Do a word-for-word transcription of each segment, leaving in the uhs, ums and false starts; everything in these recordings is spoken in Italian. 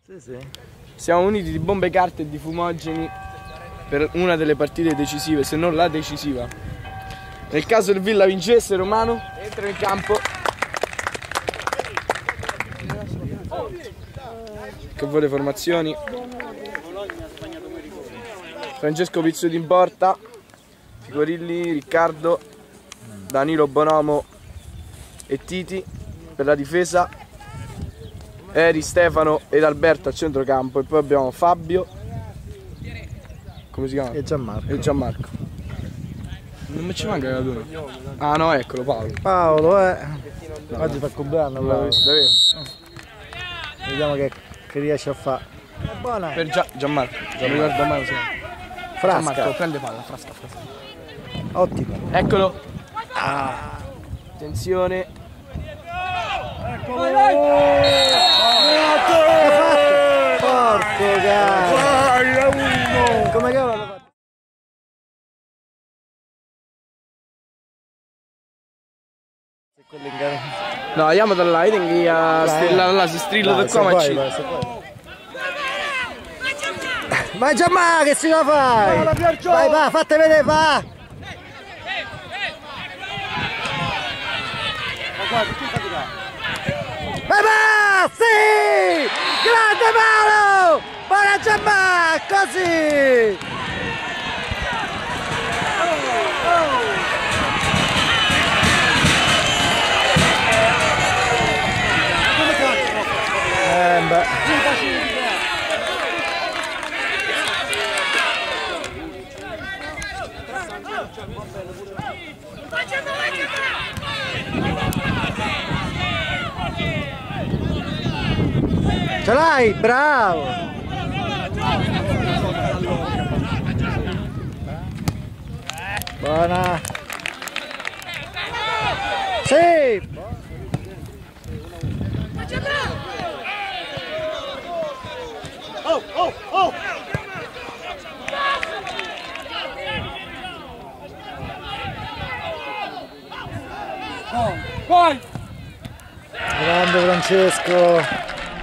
Sì, sì. Siamo uniti di bombe, carte e di fumogeni per una delle partite decisive, se non la decisiva. Nel caso il Villa vincesse, Romano entra in campo. Che vuole formazioni. Francesco Pizzuti in porta, Figorilli, Riccardo, Danilo Bonomo e Titi per la difesa, Eri, Stefano ed Alberto a centrocampo, e poi abbiamo Fabio, come si chiama? E Gianmarco. E Gianmarco. Non mi ci manca Caduno. Ah no, eccolo, Paolo. Paolo, eh. Oggi fa il compleanno, Bravo, Paolo. davvero. Vediamo che, che riesce a fare. È buona. Per Gia Gianmarco, non ricordo mai così. Frasca. Gianmarco, prende palla, frasca, frasca. Ottimo. Eccolo. Ah. Attenzione. Eccolo. Porco cazzo. Come cavolo l'ha fatto? No, andiamo da là, vedi che a strilla là, si strilla da qua, ma ci. Vai Gianmarco, che si la fai? Vai, va, fate vedere, va! Vai, va! Sì! Grande Paolo! Buona Gianmarco, così! Eh, beh. Ce l'hai, bravo! Buona! Sì! Oh, oh, oh! Vai! Grande Francesco!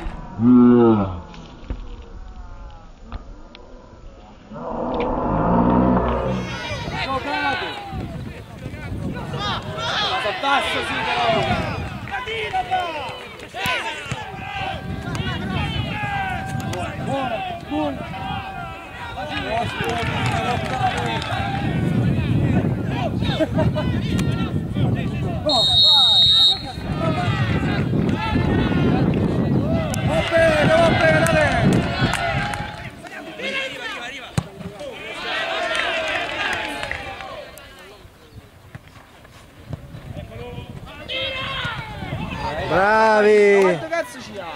Bravi! Quanto cazzo ci hai?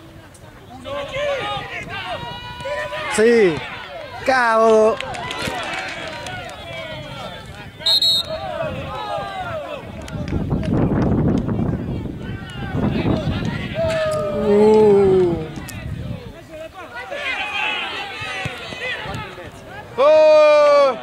Sì! Cavolo! Uh. Oh!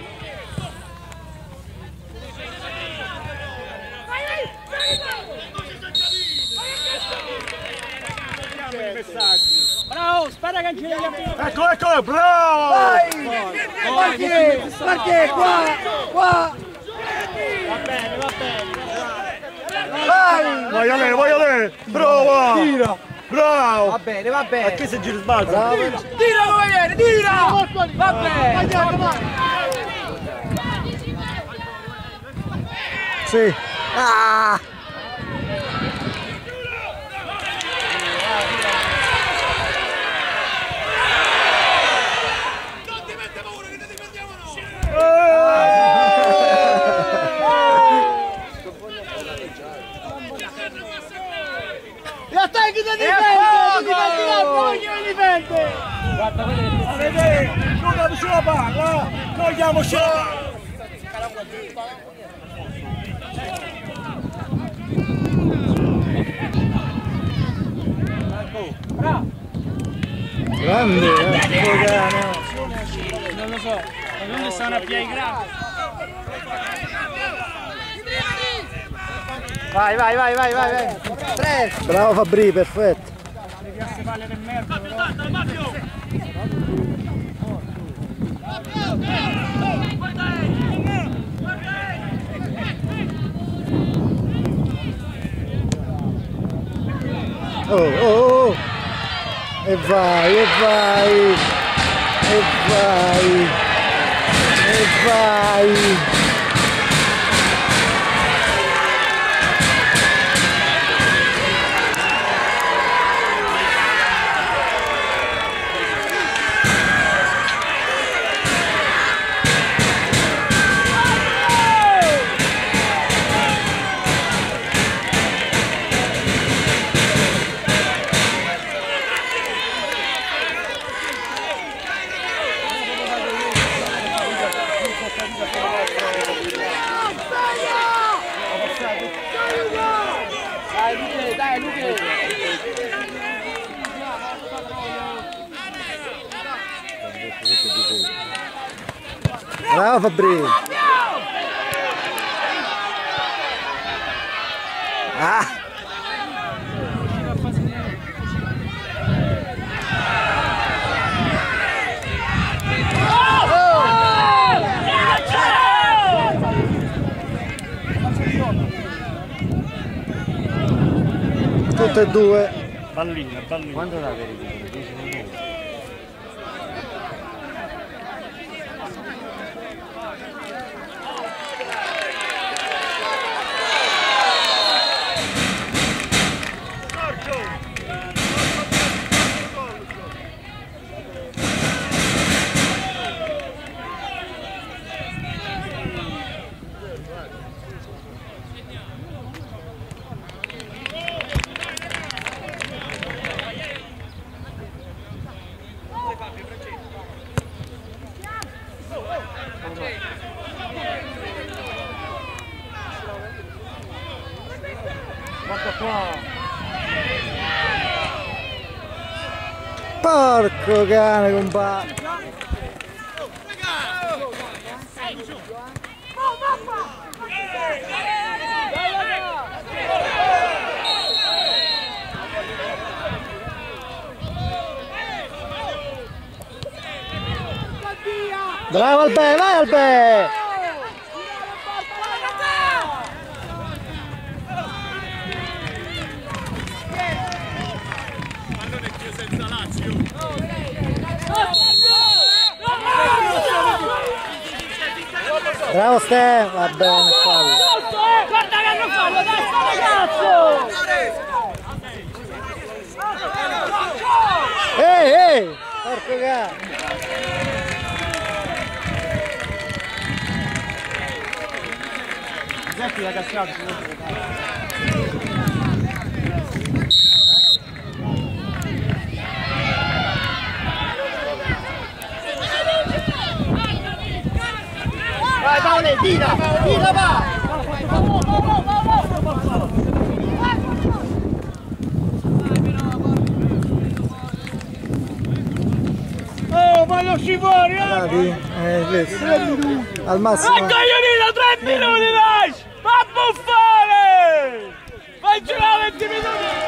Bravo, spara che gira. Ecco, ecco, bravo! Vai! Perché? Perché? Qua! Qua! Va bene, va bene. Vai! Vai a lei, vai a lei! Bravo! Tira! Bravo! Va bene, va bene. A che se giri sbalza? Bravo! Tira come viene, tira! Va bene. Sì! Ah! La stai chi ti difende? Ti difende la foglia e difende! Guarda, Vedete, non capisci la palla, noi diamo la Grande, eh! non lo so, ma non stanno a piedi grandi. Vai, vai, vai, vai, vai, vai! Tre! Bravo Fabri, perfetto! palle per merda, però. Oh, oh, oh! E vai, e vai! E vai! E vai! Bravo Fabri! Ah! Tutte e due. Pallina, pallina. Quanto da per dieci minuti? Porco cane, compagno! Bravo Albe, vai Albe! Bravo Ste, va bene, fallo. Guarda che non fallo, dai, sto ragazzo! Ehi, ehi! Porco cane! Giacchi l'ha cacciato. Vai Paolo, tira, tira va! Oh, ma lo si fuori, eh! Vedi? Eh, questo. Al massimo. Dai coglionino, tre minuti dai! Va a buffare! Vai girare venti minuti!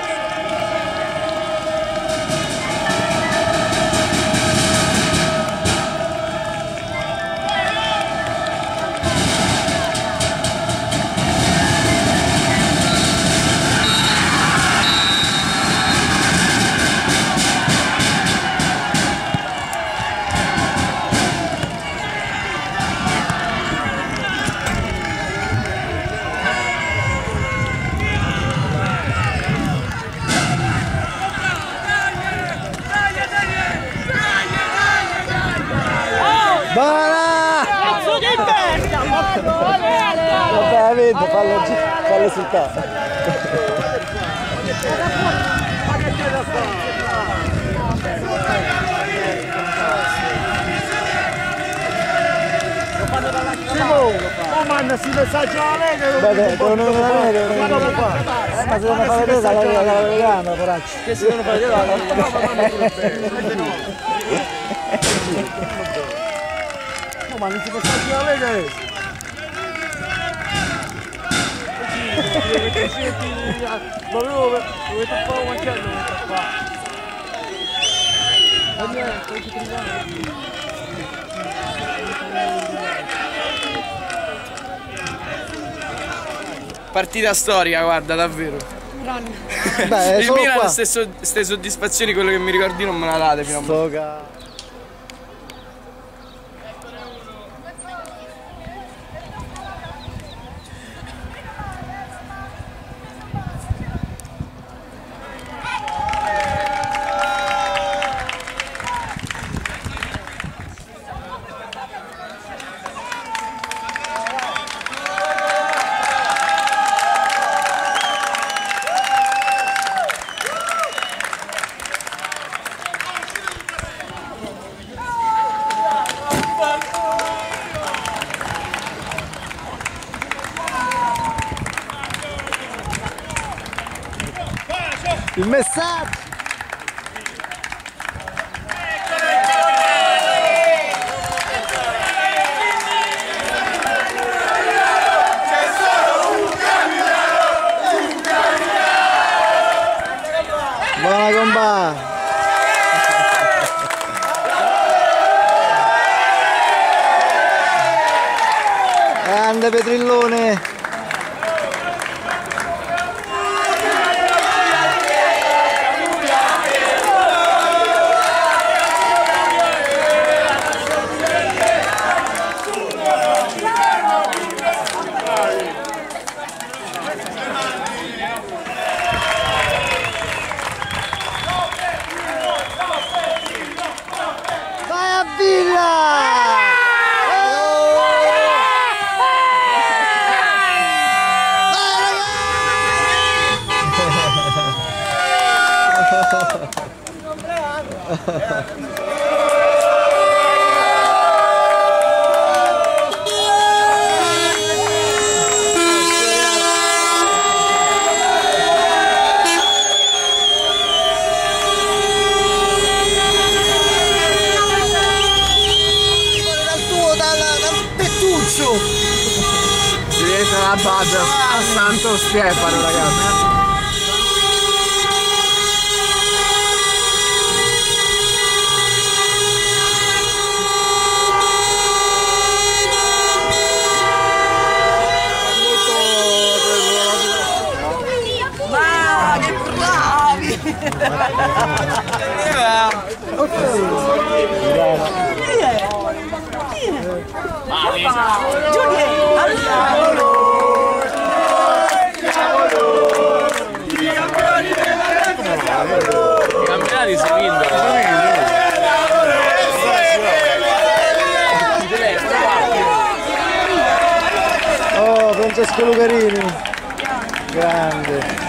Buona! Cazzo di merda! Vabbè, vedi, fallo, fallo sul campo. Oh man, si messaggio alla Lega! Vabbè, devono venire da me, devono venire da qua. Eh, ma se devono fare vedere dalla Lega, dalla Legana, poracci. Che si devono fare vedere dalla Lega? No, ma non si messaggio alla Lega! Ma dove? Dovete fare un macello qua? Partita storica, guarda, davvero. Beh, Il solo Milan qua. ha queste soddisfazioni, quello che mi ricordi non me la date fino a mo'. Stoga. Il messaggio! Buona comba! Grande Petrillone! Si riesce alla base a Santo Stefano, ragazzi. Ma che bravi! I campionati si vincono. Oh, Francesco Lucarini! Grande!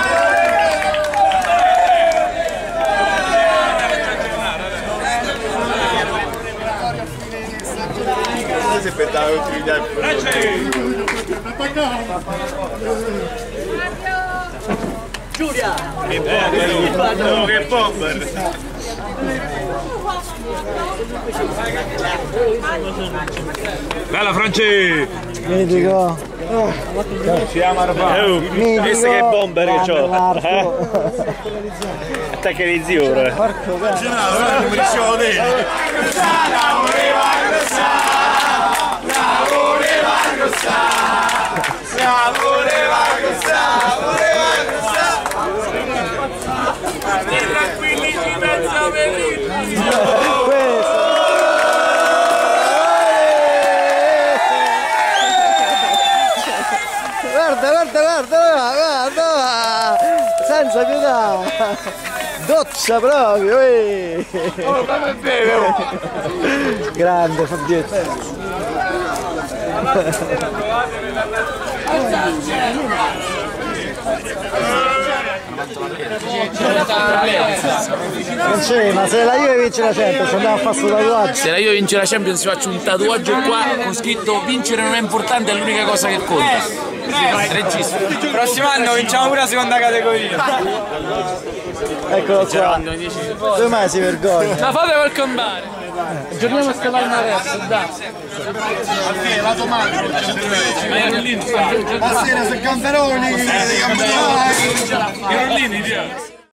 Si aspettava tutti gli altri. Giulia! Che bomber! Che bomber! Bella Franci! Mitico! Si chiama Arvano. Mitico! Visto che bomber che c'ho? Marco! Attacca di zio ora. Porco cane! Non mi riuscivo bene. Tranquilli, ci pensa Questo! Guarda, guarda, guarda, guarda, guarda, senza pietà, doccia proprio, eh. Oh, come beve, oh. Grande Fabietto. Non c'è, ma se la Juve vince la Champions andiamo a fare sto tatuaggio. Se la Juve vince la Champions faccio un tatuaggio qua con scritto vincere non è importante, è l'unica cosa che conta. Registro. Prossimo anno vinciamo pure la seconda categoria. Eccolo qua. Dove mai si vergogna? Ma fate quel combare. Giochiamo a scalare una adesso, dai. La domanda. Ma Stasera se Cantaroni. Rollini, Dio.